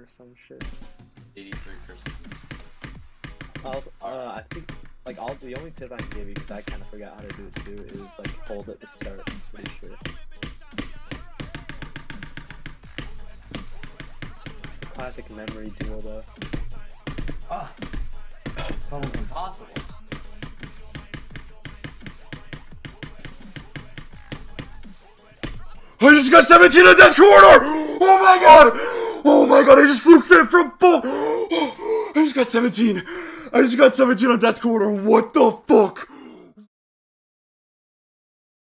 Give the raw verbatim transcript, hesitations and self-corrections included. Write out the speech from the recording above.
or some shit. eighty-three percent. I'll, uh, I think, like, all the only tip I can give you, because I kind of forgot how to do it too, is like hold it to start. I'm pretty sure. Classic memory duel though. Ah, it's almost impossible. I just got seventeen in that corner! Oh my god! Oh my god, I just fluked it from full. I just got seventeen. I just got seventeen on that corner. What the fuck?